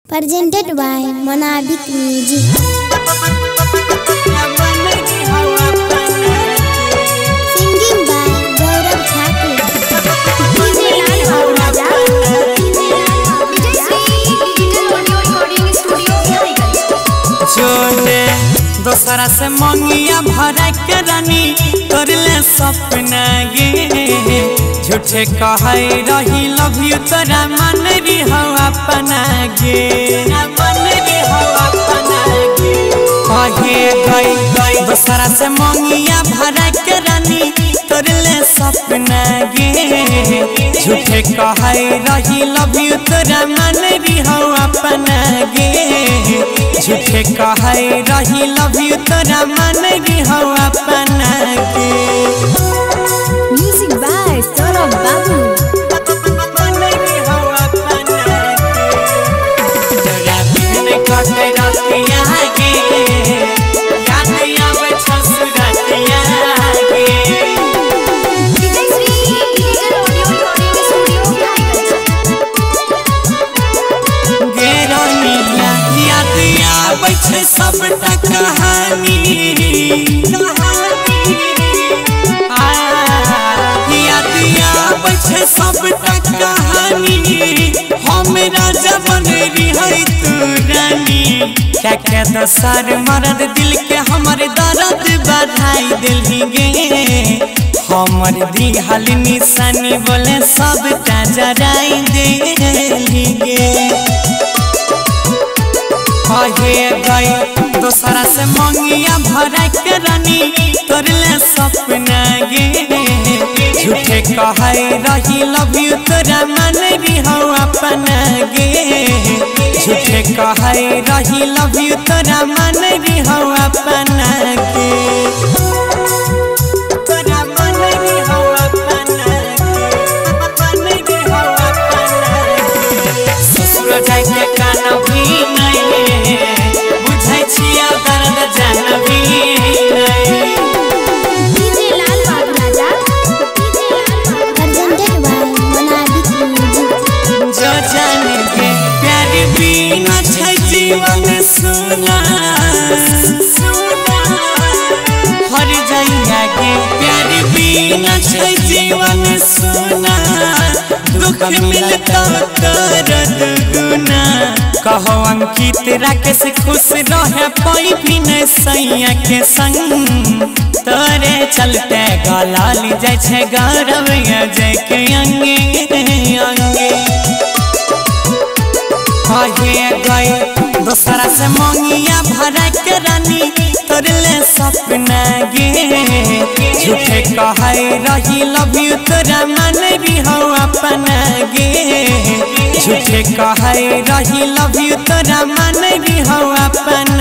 Presented by Monabik Music. Singing by Gaurav Thakur. जोने दोसरा से मंगिया भरा के रानी तोरले सपना गे झूठे कहे रही लव यू तोरा मन री हो अपना गे मन री हो अपना गे कहे गई दोसरा से मंगिया भरा के रानी तोरले सपना गे झूठे कहे रही लव यू तोरा मन री हो अपना गे झूठे कहे रही लव यू तोरा मन री हो अपना गे Music by Saurabh Babu. मन री हो अपना गे तोरा बिन कटे रतिया गे याद आवे ससुरतिया गे गे रानिया याद आवे सबटा कहानी सबटा कहानी हमरा जबन रही तू रानी क्या दसर मरद दिल के हमारे दर्द बढ़ाई दिल गे हमर दिहल निशानी बोले सबटा जराई दिल गे कहे गई दोसरा से मंगिया भरा के रानी तोरले सपना गे झूठे कहे रही लव यू तोरा मन री हो अपना गे झूठे कहे रही लव यू तोरा मन री हो अपना गे तोरा मन री हो अपना गे मन री हो अपना गे ससुर जाय के कान भी नहीं बुझै छिया दर्द जान भी नहीं जीवन सुना हर जइया के प्यार बिना छै जीवन सुना दुख मिलता दर्द गुना कहो अंकित राकेश खुश रहे पाई भी नहीं सैया के संग तोरे चलते गलाल जाय छै गौरव जय के अंगे अंगे कहे गई दोसरा से मंगिया भरा के रानी तोरले सपना गे झूठे कहे रही लव यू तोरा मन री हो अपना गे झूठे कहे रही लव यू तोरा मन री हो अपना